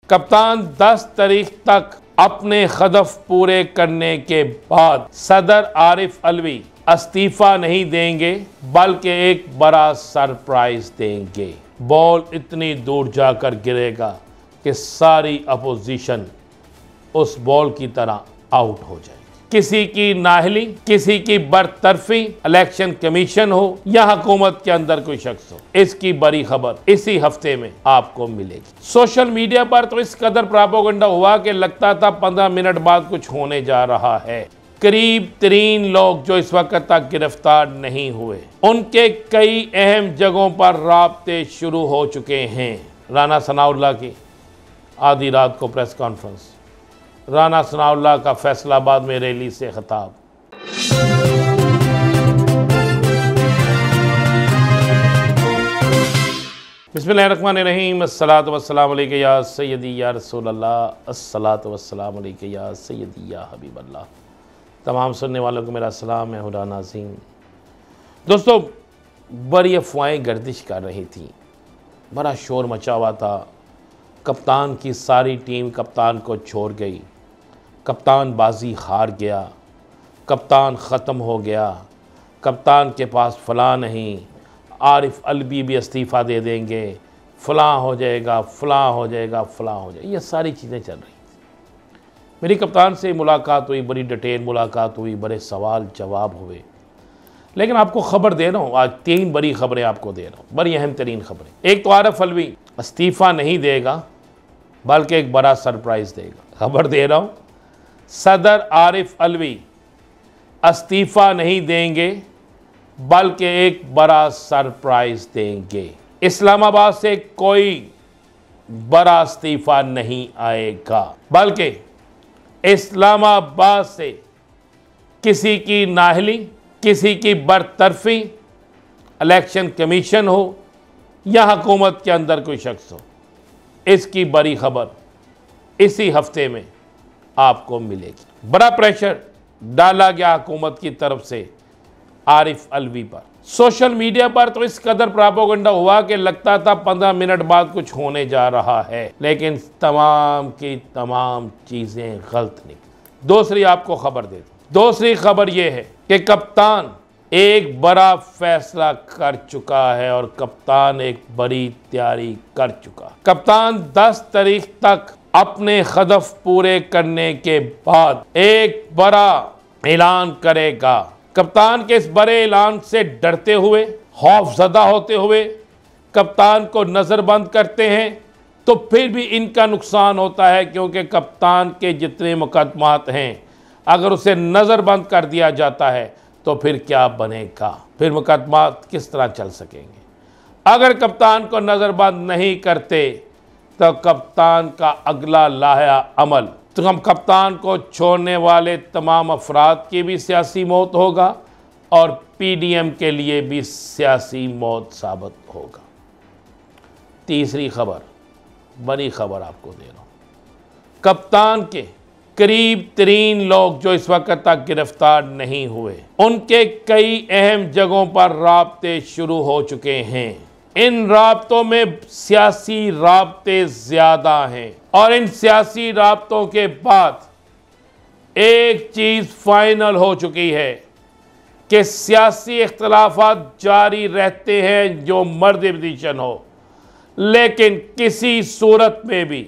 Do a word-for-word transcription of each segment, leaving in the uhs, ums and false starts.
कप्तान दस तारीख तक अपने हदफ पूरे करने के बाद सदर आरिफ अलवी इस्तीफा नहीं देंगे बल्कि एक बड़ा सरप्राइज देंगे। बॉल इतनी दूर जाकर गिरेगा कि सारी अपोजिशन उस बॉल की तरह आउट हो जाएगी। किसी की नाहली, किसी की बरतरफी, इलेक्शन कमीशन हो या हुकूमत के अंदर कोई शख्स हो, इसकी बड़ी खबर इसी हफ्ते में आपको मिलेगी। सोशल मीडिया पर तो इस कदर प्रोपेगेंडा हुआ कि लगता था पंद्रह मिनट बाद कुछ होने जा रहा है। करीब तरीन लोग जो इस वक्त तक गिरफ्तार नहीं हुए, उनके कई अहम जगहों पर राब्ते शुरू हो चुके हैं। राना सनाउल्लाह की आधी रात को प्रेस कॉन्फ्रेंस, राना सनाउल्लाह का फैसलाबाद में रैली से खिताब। बिस्मिल्लाहिर्रहमानिर्रहीम, अस्सलातु वस्सलामु अलैका या सय्यदी या रसूल अल्लाह, अस्सलातु वस्सलामु अलैका या सय्यदी या हबीब अल्लाह। तमाम सुनने वालों को मेरा सलाम है, हुदा नाज़ीम। दोस्तों, बड़ी अफवाहें गर्दिश कर रही थी, बड़ा शोर मचा हुआ था। कप्तान की सारी टीम कप्तान को छोड़ गई, कप्तान बाजी हार गया, कप्तान ख़त्म हो गया, कप्तान के पास फ़लाँ नहीं, आरिफ अलवी भी इस्तीफ़ा दे देंगे, फ़लाँ हो जाएगा, फ़लाँ हो जाएगा, फ़लाँ हो जाएगा, ये सारी चीज़ें चल रही थी। मेरी कप्तान से मुलाकात हुई, बड़ी डिटेल मुलाकात हुई, बड़े सवाल जवाब हुए। लेकिन आपको ख़बर दे रहा हूँ, आज तीन बड़ी ख़बरें आपको दे रहा हूँ, बड़ी अहम तरीन ख़बरें। एक तो आरिफ अलवी इस्तीफ़ा नहीं देगा बल्कि एक बड़ा सरप्राइज़ देगा। खबर दे रहा हूँ, सदर आरिफ अलवी इस्तीफ़ा नहीं देंगे बल्कि एक बड़ा सरप्राइज़ देंगे। इस्लामाबाद से कोई बड़ा इस्तीफ़ा नहीं आएगा, बल्कि इस्लामाबाद से किसी की नाहली, किसी की बरतरफी, इलेक्शन कमीशन हो या हुकूमत के अंदर कोई शख्स हो, इसकी बड़ी खबर इसी हफ्ते में आपको मिलेगी। बड़ा प्रेशर डाला गया हुकूमत की तरफ से आरिफ अलवी पर। सोशल मीडिया पर तो इस कदर प्रोपेगेंडा हुआ कि लगता था पंद्रह मिनट बाद कुछ होने जा रहा है, लेकिन तमाम की तमाम चीज़ें गलत निकली। दूसरी आपको खबर दे दूं, दूसरी खबर यह है कि कप्तान एक बड़ा फैसला कर चुका है और कप्तान एक बड़ी तैयारी कर चुका। कप्तान दस तारीख तक अपने हदफ पूरे करने के बाद एक बड़ा ऐलान करेगा। कप्तान के इस बड़े ऐलान से डरते हुए, खौफजदा होते हुए कप्तान को नज़रबंद करते हैं तो फिर भी इनका नुकसान होता है, क्योंकि कप्तान के जितने मुकदमात हैं अगर उसे नज़रबंद कर दिया जाता है तो फिर क्या बनेगा, फिर मुकदमात किस तरह चल सकेंगे। अगर कप्तान को नज़रबंद नहीं करते तो कप्तान का अगला लाया अमल, तो हम कप्तान को छोड़ने वाले तमाम अफराद की भी सियासी मौत होगा और पीडीएम के लिए भी सियासी मौत साबित होगा। तीसरी खबर, बड़ी खबर आपको दे रहा हूँ, कप्तान के करीब तरीन लोग जो इस वक्त तक गिरफ्तार नहीं हुए, उनके कई अहम जगहों पर राब्ते शुरू हो चुके हैं। इन राब्तों में सियासी राब्ते ज़्यादा हैं और इन सियासी राब्तों के बाद एक चीज़ फाइनल हो चुकी है कि सियासी इख्तलाफात जारी रहते हैं जो मर्द पोजीशन हो, लेकिन किसी सूरत में भी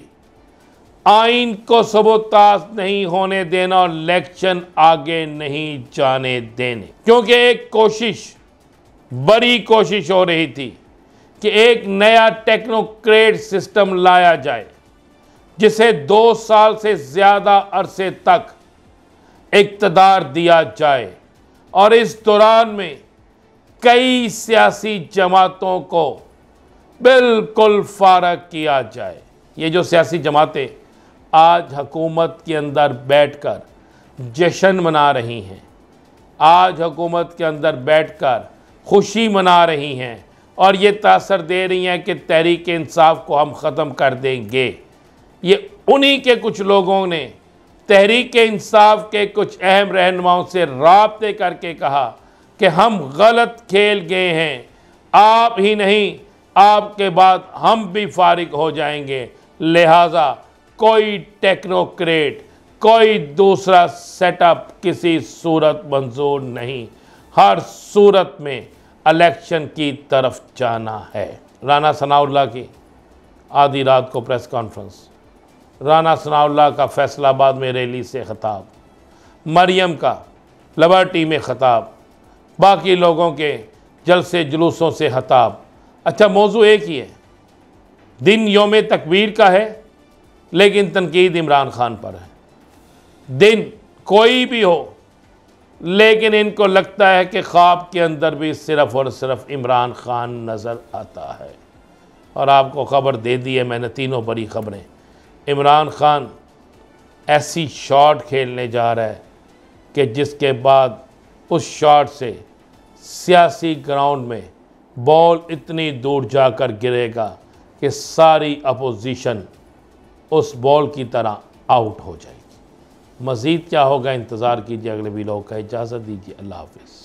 आइन को सबूताज नहीं होने देना और इलेक्शन आगे नहीं जाने देने। क्योंकि एक कोशिश, बड़ी कोशिश हो रही थी कि एक नया टेक्नोक्रेट सिस्टम लाया जाए जिसे दो साल से ज़्यादा अरसे तक इक़्तिदार दिया जाए और इस दौरान में कई सियासी जमातों को बिल्कुल फारग किया जाए। ये जो सियासी जमातें आज हुकूमत के अंदर बैठकर जश्न मना रही हैं, आज हुकूमत के अंदर बैठकर खुशी मना रही हैं और ये तासर दे रही हैं कि तहरीक इंसाफ को हम ख़त्म कर देंगे, ये उन्हीं के कुछ लोगों ने तहरीक इंसाफ के कुछ अहम रहनुमाओं से राब्ते करके कहा कि हम गलत खेल गए हैं, आप ही नहीं आपके बाद हम भी फारिग हो जाएंगे, लिहाजा कोई टेक्नोक्रेट, कोई दूसरा सेटअप किसी सूरत मंजूर नहीं। हर सूरत में इलेक्शन की तरफ जाना है। राना सनाउल्लाह की आधी रात को प्रेस कॉन्फ्रेंस, राना सनाउल्लाह का फैसलाबाद में रैली से खिताब, मरियम का लिबर्टी में खिताब, बाकी लोगों के जलसे जुलूसों से खिताब। अच्छा, मौजू एक ही है, दिन यौम तकबीर का है लेकिन तनकीद इमरान खान पर है। दिन कोई भी हो लेकिन इनको लगता है कि ख्वाब के अंदर भी सिर्फ़ और सिर्फ इमरान खान नज़र आता है। और आपको ख़बर दे दी है मैंने, तीनों बड़ी ख़बरें। इमरान खान ऐसी शॉट खेलने जा रहा है कि जिसके बाद उस शॉट से सियासी ग्राउंड में बॉल इतनी दूर जाकर गिरेगा कि सारी अपोजिशन उस बॉल की तरह आउट हो जाएगी। मज़ीद क्या होगा इंतज़ार कीजिए अगले वीडियो का। इजाज़त दीजिए, अल्लाह हाफ़िज़।